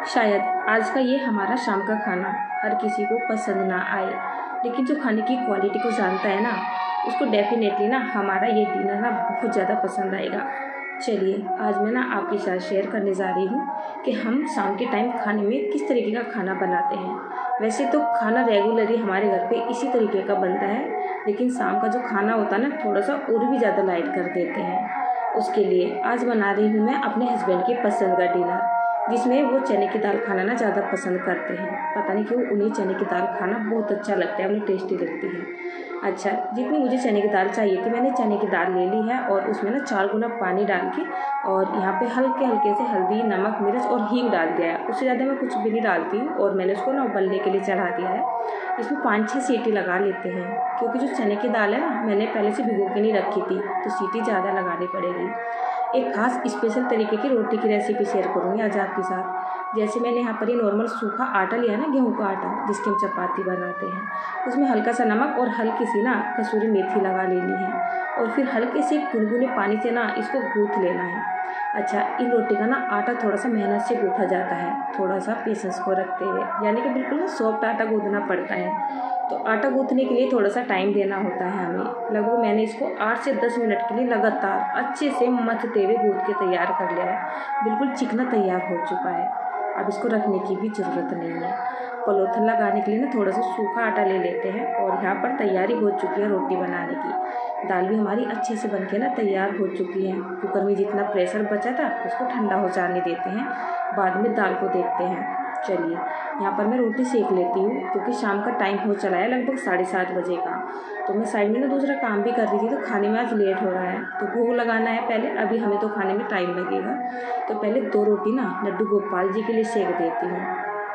शायद आज का ये हमारा शाम का खाना हर किसी को पसंद ना आए, लेकिन जो खाने की क्वालिटी को जानता है ना, उसको डेफिनेटली ना हमारा ये डिनर ना बहुत ज़्यादा पसंद आएगा। चलिए आज मैं ना आपके साथ शेयर करने जा रही हूँ कि हम शाम के टाइम खाने में किस तरीके का खाना बनाते हैं। वैसे तो खाना रेगुलरली हमारे घर पे इसी तरीके का बनता है, लेकिन शाम का जो खाना होता है ना थोड़ा सा और भी ज़्यादा लाइट कर देते हैं। उसके लिए आज बना रही हूँ मैं अपने हस्बैंड की पसंद का डिनर, जिसमें वो चने की दाल खाना ना ज़्यादा पसंद करते हैं। पता नहीं क्यों उन्हें चने की दाल खाना बहुत अच्छा लगता है, उन्हें टेस्टी लगती है। अच्छा, जितनी मुझे चने की दाल चाहिए थी मैंने चने की दाल ले ली है और उसमें ना 4 गुना पानी डाल के और यहाँ पे हल्के हल्के से हल्दी, नमक, मिर्च और हींग डाल दिया है। उससे ज़्यादा मैं कुछ भी नहीं डालती और मैंने उसको ना उबलने के लिए चढ़ा दिया है। इसमें 5-6 सीटी लगा लेते हैं, क्योंकि जो चने की दाल है ना मैंने पहले से भिगो के नहीं रखी थी, तो सीटी ज़्यादा लगानी पड़ेगी। एक खास स्पेशल तरीके की रोटी की रेसिपी शेयर करूँगी आज आपके साथ। जैसे मैंने यहाँ पर ये नॉर्मल सूखा आटा लिया ना, गेहूं का आटा जिसकी हम चपाती बनाते हैं, उसमें हल्का सा नमक और हल्की सी ना कसूरी मेथी लगा लेनी है और फिर हल्के से गुनगुने पानी से ना इसको गूँथ लेना है। अच्छा, इन रोटी का ना आटा थोड़ा सा मेहनत से गूँथा जाता है, थोड़ा सा पेशेंस को रखते हुए, यानी कि बिल्कुल ना सॉफ्ट आटा गूँथना पड़ता है। तो आटा गूँथने के लिए थोड़ा सा टाइम देना होता है हमें। लगभग मैंने इसको 8 से 10 मिनट के लिए लगातार अच्छे से मथते हुए गूँथ के तैयार कर लिया है। बिल्कुल चिकना तैयार हो चुका है, अब इसको रखने की भी ज़रूरत नहीं है। पलोथन लगाने के लिए ना थोड़ा सा सूखा आटा ले लेते हैं और यहाँ पर तैयारी हो चुकी है रोटी बनाने की। दाल भी हमारी अच्छे से बनके ना तैयार हो चुकी है। कुकर में जितना प्रेशर बचा था उसको ठंडा हो जाने देते हैं, बाद में दाल को देखते हैं। चलिए यहाँ पर मैं रोटी सेक लेती हूँ, क्योंकि शाम का टाइम हो चला है, लगभग 7:30 बजे का। तो मैं साइड में ना दूसरा काम भी कर रही थी, तो खाने में आज लेट हो रहा है, तो भोग लगाना है पहले, अभी हमें तो खाने में टाइम लगेगा। तो पहले 2 रोटी ना लड्डू गोपाल जी के लिए सेक देती हूँ।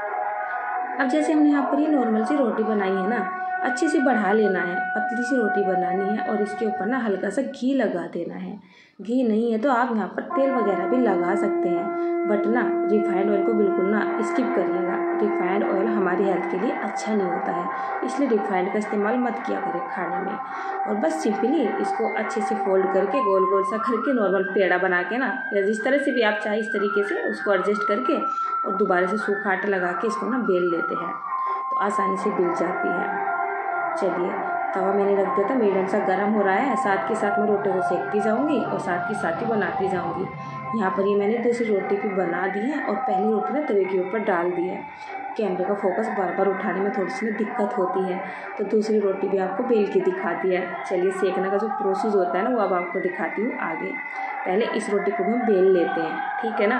अब जैसे हमने यहाँ पर ये नॉर्मल सी रोटी बनाई है ना, अच्छे से बढ़ा लेना है, पतली सी रोटी बनानी है और इसके ऊपर ना हल्का सा घी लगा देना है। घी नहीं है तो आप यहाँ पर तेल वगैरह भी लगा सकते हैं, बट ना रिफाइंड ऑयल को बिल्कुल ना स्किप करिएगा। रिफाइंड ऑयल हमारी हेल्थ के लिए अच्छा नहीं होता है, इसलिए रिफाइंड का इस्तेमाल मत किया करें खाने में। और बस सिंपली इसको अच्छे से फोल्ड करके गोल गोल सा करके नॉर्मल पेड़ा बना के ना, या जिस तरह से भी आप चाहे इस तरीके से उसको एडजस्ट करके और दोबारा से सूखा आटा लगा के इसको ना बेल लेते हैं, तो आसानी से बिल जाती है। चलिए तवा मैंने रख दिया था, मीडियम सा गर्म हो रहा है, साथ के साथ मैं रोटी को सेकती जाऊंगी और साथ के साथ ही बनाती जाऊंगी। यहाँ पर ये मैंने दूसरी रोटी भी बना दी है और पहली रोटी ना तवे के ऊपर डाल दी है। कैमरे का फोकस बार बार उठाने में थोड़ी सी ना दिक्कत होती है, तो दूसरी रोटी भी आपको बेल के दिखाती है। चलिए सेकने का जो प्रोसेस होता है ना वो अब आपको दिखाती हूँ आगे। पहले इस रोटी को भी हम बेल लेते हैं, ठीक है ना।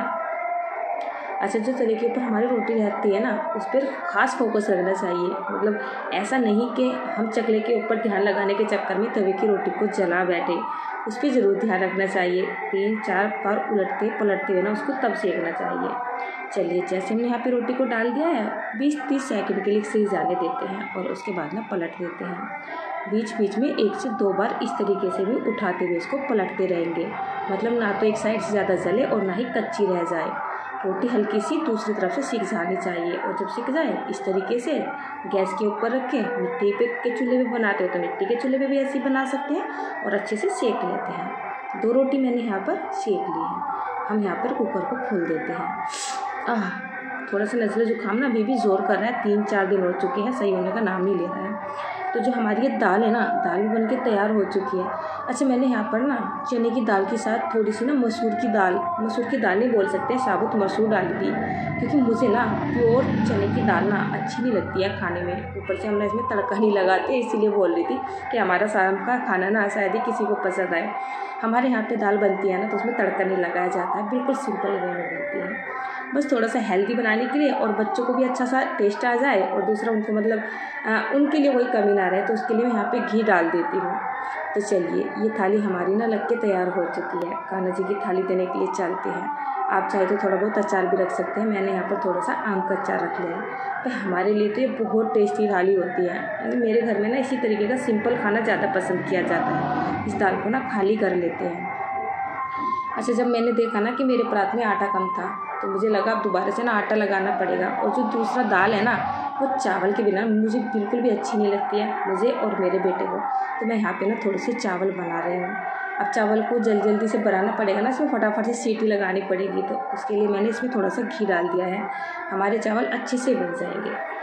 अच्छा, जो तवे के ऊपर हमारी रोटी रहती है ना उस पर खास फोकस रखना चाहिए, मतलब ऐसा नहीं कि हम चकले के ऊपर ध्यान लगाने के चक्कर में तवे की रोटी को जला बैठे, उस पर ज़रूर ध्यान रखना चाहिए। 3-4 बार उलटते पलटते हुए ना उसको तब सेकना चाहिए। चलिए जैसे हमने यहाँ पे रोटी को डाल दिया है, 20-30 सेकंड के लिए इसे जाने देते हैं और उसके बाद ना पलट देते हैं। बीच बीच में 1 से 2 बार इस तरीके से भी उठाते हुए इसको पलटते रहेंगे, मतलब ना तो एक साइड से ज़्यादा जले और ना ही कच्ची रह जाए। रोटी हल्की सी दूसरी तरफ से सिक जानी चाहिए, और जब सिक जाए इस तरीके से गैस के ऊपर रख के, मिट्टी पे के चूल्हे पे बनाते हो तो मिट्टी के चूल्हे पे भी ऐसे ही बना सकते हैं और अच्छे से सेक लेते हैं। 2 रोटी मैंने यहाँ पर सेक ली है। हम यहाँ पर कुकर को खोल देते हैं। थोड़ा सा नज़ला जुकाम ना अभी भी ज़ोर कर रहा है, 3-4 दिन हो चुके हैं, सही होने का नाम नहीं ले रहा है। तो जो हमारी ये दाल है ना, दाल भी बन के तैयार हो चुकी है। अच्छा, मैंने यहाँ पर ना चने की दाल के साथ थोड़ी सी ना मसूर की दाल नहीं बोल सकते, साबुत मसूर डाली थी, क्योंकि मुझे ना प्योर चने की दाल ना अच्छी नहीं लगती है खाने में। ऊपर से हमने इसमें तड़का नहीं लगाते, इसीलिए बोल रही थी कि हमारा शाम का खाना ना शायद ही किसी को पसंद आए। हमारे यहाँ पे दाल बनती है ना तो उसमें तड़का नहीं लगाया जाता है, बिल्कुल सिंपल वे में बनती है। बस थोड़ा सा हेल्दी बनाने के लिए और बच्चों को भी अच्छा सा टेस्ट आ जाए और दूसरा उनको मतलब उनके लिए कोई कमी ना रहे, तो उसके लिए मैं यहाँ पे घी डाल देती हूँ। तो चलिए ये थाली हमारी ना लग के तैयार हो चुकी है। कान्हा जी की थाली देने के लिए चलते हैं। आप चाहे तो थोड़ा बहुत अचार भी रख सकते हैं, मैंने यहाँ पर थोड़ा सा आम का अचार रख लिया है। तो हमारे लिए तो ये बहुत टेस्टी थाली होती है, यानी मेरे घर में ना इसी तरीके का सिंपल खाना ज़्यादा पसंद किया जाता है। इस दाल को ना खाली कर लेते हैं। अच्छा, जब मैंने देखा ना कि मेरे परात में आटा कम था तो मुझे लगा अब दोबारा से ना आटा लगाना पड़ेगा, और जो दूसरा दाल है ना वो चावल के बिना मुझे बिल्कुल भी अच्छी नहीं लगती है, मुझे और मेरे बेटे को। तो मैं यहाँ पे ना थोड़े से चावल बना रही हूँ। अब चावल को जल्दी से बनाना पड़ेगा ना, इसमें फटाफट से सीटी लगानी पड़ेगी, तो उसके लिए मैंने इसमें थोड़ा सा घी डाल दिया है। हमारे चावल अच्छे से गल जाएंगे।